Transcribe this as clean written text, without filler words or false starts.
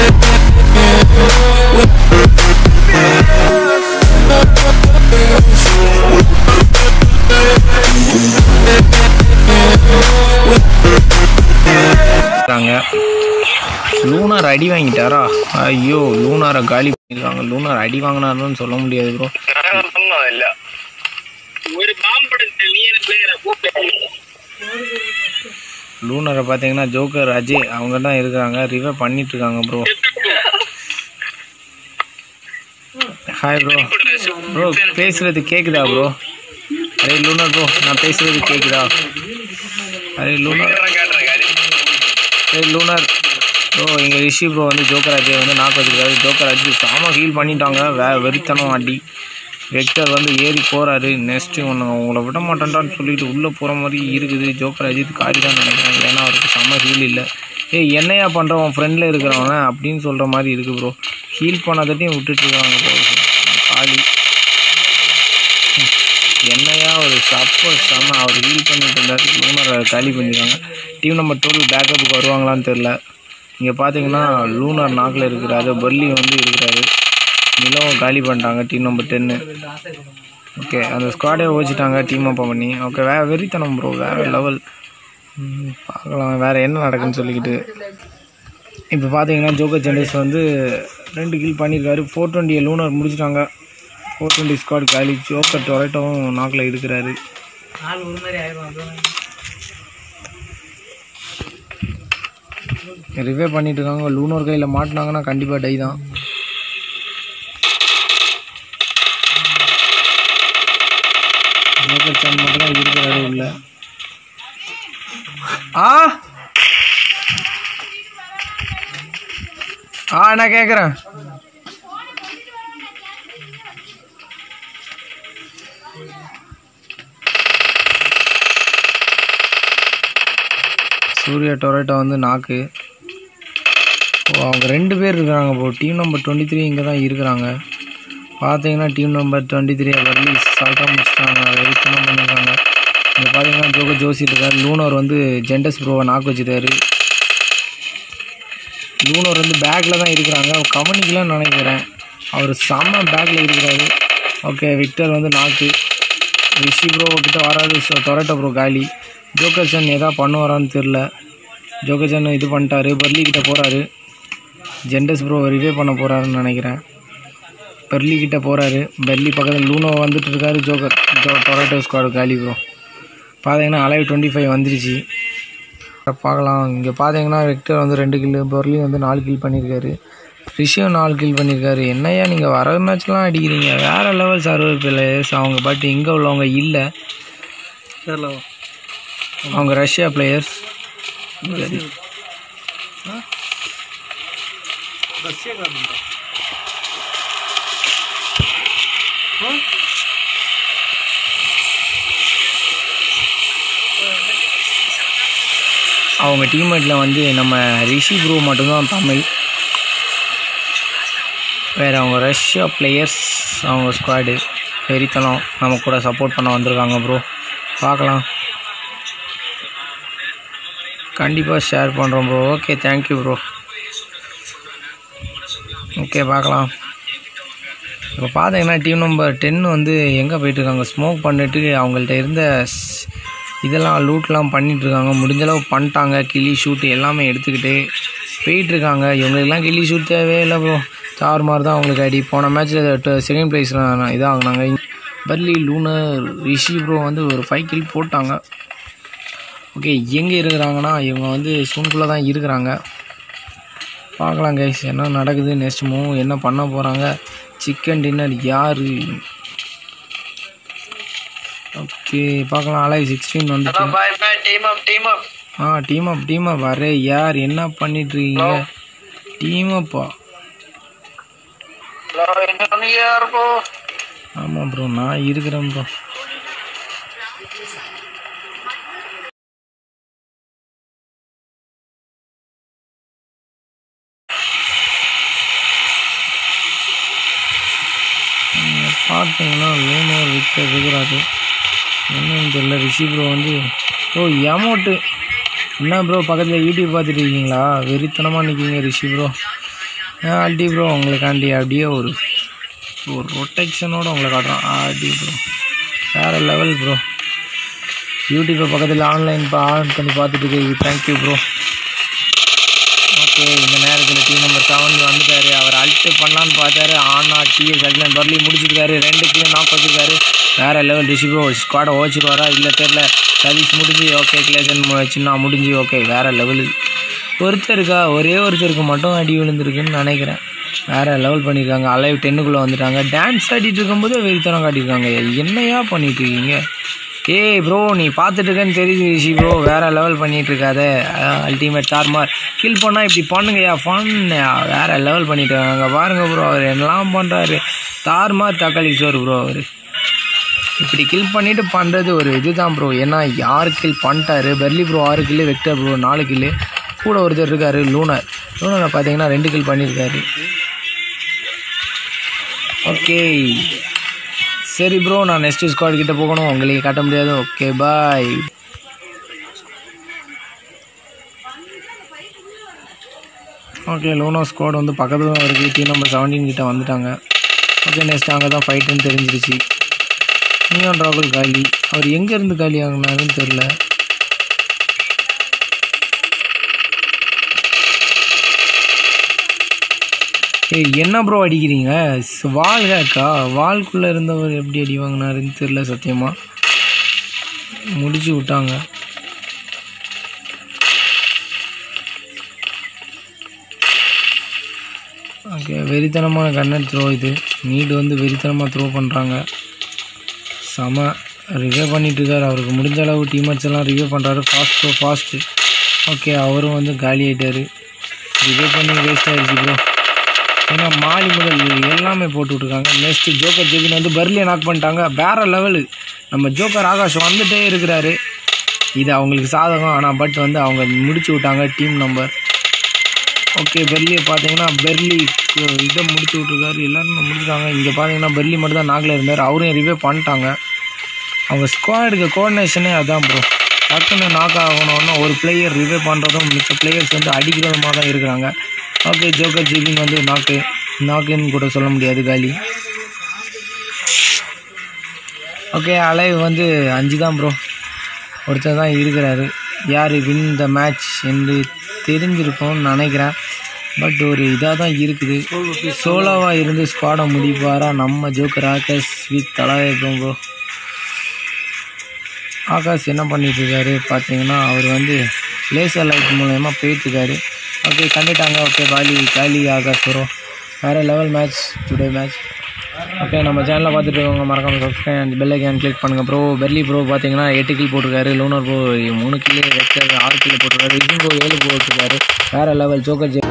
Lunar அடி வாங்கிட்டாரா? ஐயோ, லூனாரை காலி பண்ணிருக்காங்க. லூனார் அடி வாங்கினாருன்னு சொல்ல முடியாது ப்ரோ. லூனரை பார்த்தீங்கன்னா ஜோக்கர் அஜய் அவங்க தான் இருக்கிறாங்க, ரிவைவ் பண்ணிட்டு இருக்காங்க ப்ரோ. Hi bro. ப்ரோ பேசுறது கேக்குதா ப்ரோ? அரே லூனர் ப்ரோ, நான் பேசுறது கேக்குதா? அரே லூனர், அரே லூனர் ப்ரோ, இங்கே ரிஷி ப்ரோ வந்து ஜோக்கர் அஜய் வந்து நாக்கு வச்சுருக்காரு. ஜோக்கர் அஜய் சாம ஹீல் பண்ணிட்டாங்க. வெறித்தனம் அடி. வெக்டர் வந்து ஏறி போகிறாரு. நெக்ஸ்ட்டு உங்களை விட மாட்டேன்டான்னு சொல்லிட்டு உள்ளே போகிற மாதிரி இருக்குது. ஜோக்கர் அஜித் காரி தான் நினைக்கிறேன், ஏன்னா அவருக்கு செம்ம ஹீல் இல்லை. என்னையா பண்ணுறோம் உன் ஃப்ரெண்டில் இருக்கிறவங்க அப்படின்னு சொல்கிற மாதிரி இருக்குது ப்ரோ. ஹீல் பண்ணாதட்டையும் விட்டுட்டுருக்காங்க ப்ரோ. காலி என்னையா ஒரு செம்ம அவர் ஹீல் பண்ணிட்டு இருந்தார். லூனரை காலி பண்ணியிருக்காங்க. டீம் நம்பர் 12 பேக்கப்புக்கு வருவாங்களான்னு தெரில. இங்கே பார்த்தீங்கன்னா லூனர் நாக்கில் இருக்கிறாரு, பர்லி வந்து இருக்கிறாரு, நிலவும் காலி பண்ணிட்டாங்க டீம் நம்பர் 10. ஓகே, அந்த ஸ்குவாடே ஓச்சிட்டாங்க டீம் அப் பண்ணி. ஓகே, வெறித்தனம் ப்ரோ, வேறு லெவல். பார்க்கலாம் வேறு என்ன நடக்குன்னு சொல்லிக்கிட்டு. இப்போ பார்த்தீங்கன்னா ஜோக்கர் ஜெண்டர்ஸ் வந்து 2 கில் பண்ணியிருக்காரு. 420 லூனர் முடிச்சிட்டாங்க. 420 ஸ்குவாட் காலி. ஜோக்கர் டொரேட்டோவும் நாக்கில் இருக்கிறாரு. ரிவே பண்ணிட்டு இருக்காங்க. லூனர் கையில் மாட்டினாங்கன்னா கண்டிப்பாக டை தான். ஜோக்கர் சான் மட்டும் தான் இருக்கிறாரு உள்ள. நான் கேட்குறேன். சூர்யா டொரேட்டோ வந்து நாக்கு. அவங்க 2 பேர் இருக்கிறாங்க ப்ரோ. டீம் நம்பர் 23 இங்கே தான் இருக்கிறாங்க. பார்த்தீங்கன்னா டீம் நம்பர் 23 வரலி சால்ட்டாக முடிச்சிட்டாங்க. வெறித்தனம் பண்ணியிருக்காங்க. இங்கே பார்த்தீங்கன்னா ஜோக்கர் ஜோசி இருக்கார். லூனர் வந்து ஜெண்டஸ் ப்ரோவை நாக்கு வச்சுட்டாரு. லூனர் வந்து பேக்கில் தான் இருக்கிறாங்க. அவர் கவனிக்கலான்னு நினைக்கிறேன். அவர் செம்ம பேக்கில் இருக்கிறாரு. ஓகே, விக்டர் வந்து நாக்கு. ரிஷி ப்ரோ கிட்ட வராது. டொரேட்டோ ப்ரோ காலி. ஜோக்கர் சன் எதா பண்ணுவாரான்னு தெரில. ஜோக்கர் சன் இது பண்ணிட்டாரு. பர்லி கிட்ட போகிறாரு. ஜெண்டஸ் ப்ரோ ரிவே பண்ண போகிறாருன்னு நினைக்கிறேன். பர்லி கிட்ட போகிறாரு. பர்லி பக்கத்தில் லூனோ வந்துட்டு இருக்காரு. ஜோக்கர் டொரேட்டோ ஸ்குவாடு காலி ப்ரோ. பார்த்தீங்கன்னா அலைவ் 25 வந்துருச்சு. பார்க்கலாம். இங்கே பார்த்தீங்கன்னா விக்டர் வந்து 2 கில், பர்லி வந்து 4 கில் பண்ணியிருக்காரு. ரிஷியும் 4 கில் பண்ணியிருக்காரு. என்னையா நீங்கள் வர மேட்ச்லாம் அடிக்கிறீங்க? வேறு லெவல் சர்வர் பிளேயர்ஸ் அவங்க. பட் இங்கே உள்ளவங்க இல்லை, அவங்க ரஷ்யா பிளேயர்ஸ். அவங்க டீம்மேட்டில் வந்து நம்ம ரிஷி ப்ரோ மட்டும்தான் தமிழ். வேறு அவங்க ரஷ்யா பிளேயர்ஸ் அவங்க ஸ்குவாடு வெறித்தனம் நம்ம கூட சப்போர்ட் பண்ண வந்திருக்காங்க ப்ரோ. பார்க்கலாம், கண்டிப்பாக ஷேர் பண்ணுறோம் bro. Okay, thank you bro. Okay, பார்க்கலாம். இப்போ பார்த்தீங்கன்னா டீம் நம்பர் 10 வந்து எங்கே போயிட்டுருக்காங்க? ஸ்மோக் பண்ணிட்டு அவங்கள்ட்ட இருந்த இதெல்லாம் லூட்லாம் பண்ணிகிட்ருக்காங்க. முடிஞ்சளவு பண்ணிட்டாங்க. கில்லி ஷூட்டு எல்லாமே எடுத்துக்கிட்டு போயிட்டுருக்காங்க. இவங்களுக்கெல்லாம் கில்லி ஷூட் தேவையே இல்லை ப்ரோ. தார் மாதிரி தான் அவங்களுக்கு அடி. போன மேட்ச்சில் 2nd ப்ரைஸில் இதாகினாங்க. பர்லி, லூனர், ரிஷி ப்ரோ வந்து ஒரு 5 கில் போட்டாங்க. ஓகே, எங்கே இருக்கிறாங்கன்னா இவங்க வந்து சூன்குள்ளே தான் இருக்கிறாங்க. பார்க்கலாம் கைஸ் என்ன நடக்குது. நெக்ஸ்ட் மூவ் என்ன பண்ண போகிறாங்க? சிக்கன் டின்னர் யார்? ஓகே, பார்க்கலாம். அலை 16 வந்துட்டு டீம் அப் அரே யார் என்ன பண்ணிட்டுருக்கீங்க? டீம் அப்பா. ஆமாம் ப்ரோ, நான் இருக்கிறேன் ப்ரோ. பார்த்தீங்கன்னா லூனர் விக்டர் இருக்கிறாரு. என்னன்னு தெரியல. ரிஷி ப்ரோ வந்து எமௌண்ட்டு என்ன ப்ரோ பக்கத்தில் யூடியூப் பார்த்துட்டு இருக்கீங்களா? வெறித்தனமாக நிற்கிங்க ரிஷி ப்ரோ. அடி ப்ரோ உங்களுக்காண்டி அப்படியே ஒரு ரொட்டேஷனோடு உங்களை காட்டுறோம். அடி ப்ரோ வேறு லெவல் ப்ரோ. யூடியூப்பை பக்கத்தில் ஆன் பண்ணி பார்த்துட்டு இருக்கு. Thank you bro. ஓகே இந்த நேரத்தில் டீம் நம்பர் 7 வந்துட்டார். அவர் அல்ட்டு பண்ணலான்னு பார்த்தாரு. ஆனால் டிஎஸ் அகிலன் பர்லி முடிச்சிருக்காரு. 2 கீழே நாக் வச்சுருக்காரு. வேறு லெவல். ரிஷி ப்ரோ ஸ்குவாடை ஓச்சிருவாரா இல்லை தெரில. சர்வீஸ் முடிஞ்சு ஓகே கிளேசன் சின்ன முடிஞ்சு ஓகே வேறு லெவலு. ஒரே ஒருத்தருக்கு மட்டும் அடி விழுந்திருக்குன்னு நினைக்கிறேன். வேறு லெவல் பண்ணியிருக்காங்க. அலைவ் 10க்குள்ளே வந்துட்டாங்க. டான்ஸ் ஆடிட்டு இருக்கும்போது வெறித்தனம் காட்டியிருக்காங்க. என்னையா பண்ணிட்டு இருக்கீங்க? ஏய் ப்ரோ நீ பார்த்துட்டு இருக்கேன்னு தெரியுது ரிஷி ப்ரோ. வேறு லெவல் பண்ணிகிட்டு இருக்காத. அல்டிமேட் தார்மார் கில் பண்ணால் இப்படி பண்ணுங்கய்யா ஃபன். வேறு லெவல் பண்ணிட்டு இருக்காங்க பாருங்கள் ப்ரோ. அவர் என்னெல்லாம் பண்ணுறாரு. தார்மார் தக்காளி சோறு ப்ரோ. அவர் இப்படி கில் பண்ணிவிட்டு பண்ணுறது ஒரு இதுதான் ப்ரோ. ஏன்னா 6 கில் பண்ணிட்டாரு. பெர்லி bro 6 kill, Vector bro 4 kill, கூட ஒருத்தர் இருக்கார் லூனரை பார்த்தீங்கன்னா 2 கில் பண்ணியிருக்காரு. ஓகே சரி ப்ரோ நான் நெக்ஸ்ட்டு ஸ்குவாட் கிட்டே போகணும். உங்களுக்கு காட்ட முடியாது. Okay bye. Okay Luno squad வந்து பக்கத்தில் தான் இருக்குது. டீம் நம்பர் 17 கிட்டே வந்துட்டாங்க. ஓகே நெக்ஸ்ட் அங்கே தான் ஃபைட்டுன்னு தெரிஞ்சிருச்சு. நியான் ராகுல் காலி. அவர் எங்கேருந்து காலி ஆகினாருன்னு தெரில. ஏய் என்ன ப்ரோ அடிக்கிறீங்க? வால் ஹேக்கா? வால்குள்ளே இருந்தவர் எப்படி அடி வாங்கினாருன்னு தெரில. சத்தியமாக முடிச்சு விட்டாங்க. ஓகே வெறித்தனமான கண்ணட் த்ரோ இது. நீடு வந்து வெறித்தனமாக த்ரோ பண்ணுறாங்க. செம ரிவே பண்ணிகிட்ருக்காரு. அவருக்கு முடிஞ்ச அளவு டீம்மேட்ஸ் எல்லாம் ரிவே பண்ணுறாரு. ஃபாஸ்ட்டு. ஓகே அவரும் வந்து காலி ஆகிட்டார். ரிவே பண்ணி வேஸ்ட் ஆகிடுச்சு ப்ரோ. ஏன்னா மாலி முதல் எல்லாமே போட்டுவிட்ருக்காங்க. நெக்ஸ்ட்டு ஜோக்கர் ஜெபின் வந்து பர்லியை நாக் பண்ணிட்டாங்க. வேறு லெவலு. நம்ம ஜோக்கர் ஆகாஷ் வந்துகிட்டே இருக்கிறாரு. இது அவங்களுக்கு சாதகம். ஆனால் பட் வந்து அவங்க முடிச்சு விட்டாங்க டீம் நம்பர். ஓகே பெர்லியை பார்த்தீங்கன்னா பெர்லி இதை முடிச்சு விட்ருக்காரு. எல்லோரும் முடிச்சுட்டாங்க. இங்கே பார்த்தீங்கன்னா பெர்லி மட்டும் தான் நாக்கில் இருந்தார். அவரையும் ரிவே பண்ணிட்டாங்க. அவங்க ஸ்குவாடுக்கு கோஆர்டினேஷனே அதான் ப்ரோ. டக்குன்னு நாக் ஆகணும்னா ஒரு பிளேயர் ரிவே பண்ணுறதும் மிச்ச பிளேயர்ஸ் வந்து அடிக்கிறதுமாக தான் இருக்கிறாங்க. ஓகே ஜோக்கர் ஜிபின் வந்து நாக்குன்னு கூட சொல்ல முடியாது காலி. ஓகே அலைவ் வந்து 5 தான் ப்ரோ. ஒருத்தர் தான் இருக்கிறாரு. யார் வின் த மேட்ச் என்று தெரிஞ்சிருக்கோன்னு நினைக்கிறேன். பட் ஒரு இதாக தான் இருக்குது. சோலோவாக இருந்து ஸ்குவாடை முடிப்பாரா நம்ம ஜோக்கர் ஆகாஷ் வித் தலைவை ப்ரோ. ஆகாஷ் என்ன பண்ணிகிட்ருக்காரு பார்த்தீங்கன்னா அவர் வந்து லேசர் லைட் மூலயமா போயிட்டுருக்காரு. ஓகே கண்டுட்டாங்க. ஓகே காலி ஆகாஷ் ப்ரோ. வேறு level match today match. Okay நம்ம சேனலில் பார்த்துட்டு இருக்கவங்க மறக்காமல் subscribe and bell icon click பண்ணுங்கள் ப்ரோ. பெர்லி ப்ரோ பார்த்தீங்கன்னா 8 கில் போட்டிருக்காரு. Lunar bro 3 kill, Vector 6 kill போட்டிருக்காரு. ரிஷி ப்ரோ 7 போட்டிருக்காரு. வேறு லெவல். ஜோக்கர்